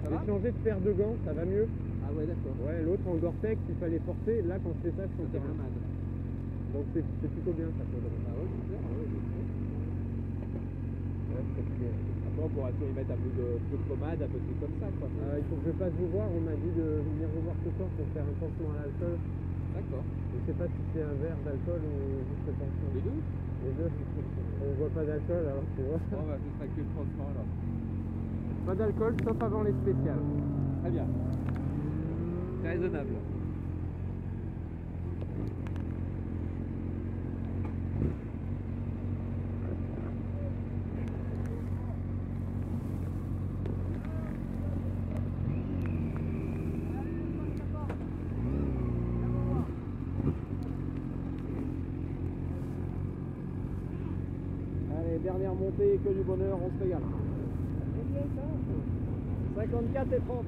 J'ai changé de paire de gants, ça va mieux. Ah ouais, d'accord. Ouais, l'autre en Gore-Tex, il fallait porter. Là, quand je fais ça, je sens rien. Donc c'est plutôt bien ça. Ah ouais, c'est clair, ouais, après, on pourra toujours y mettre un peu de pommade, un peu de trucs comme ça, quoi. Il faut que je passe vous voir. On m'a dit de venir vous voir ce soir pour faire un pansement à l'alcool. D'accord. Je sais pas si c'est un verre d'alcool ou juste le pansement. Les deux? Les deux. On voit pas d'alcool alors tu vois. Bon, bah, ce sera que le pansement alors. Pas d'alcool sauf avant les spéciales. Très bien. C'est raisonnable. Allez, dernière montée, que du bonheur, on se régale. 54 et 30.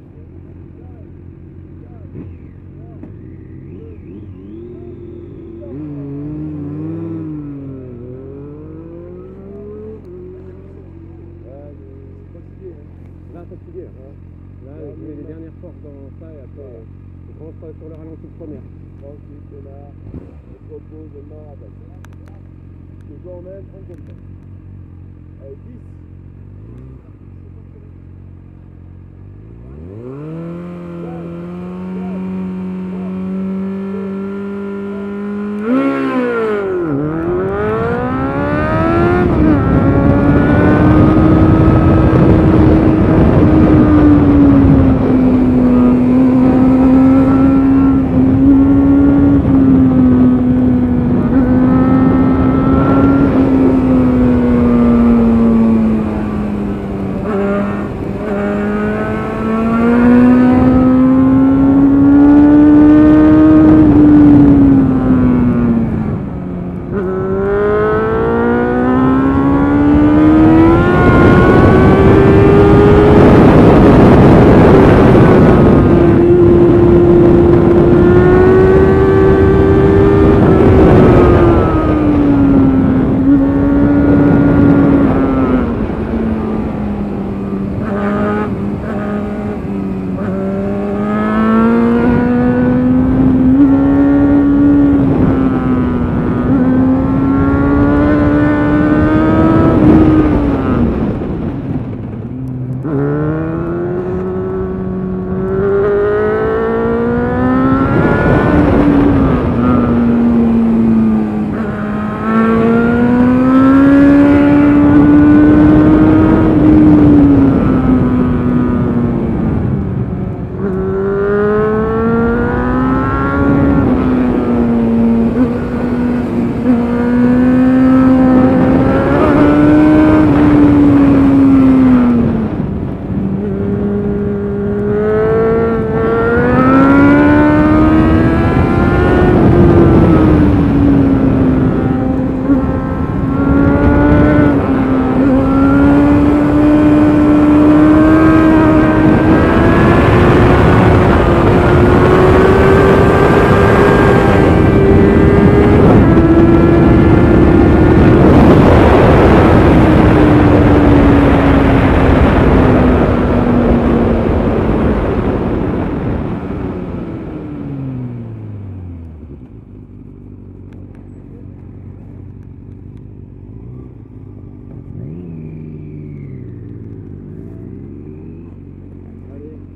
Fatigué. Là, je mets les dernières forces dans ça et après, je rentre sur le ralenti de première. Ensuite, là, je propose de mort à battre. Le jour même, on compte. Allez, 10.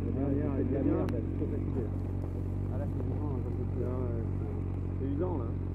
C'est usant là.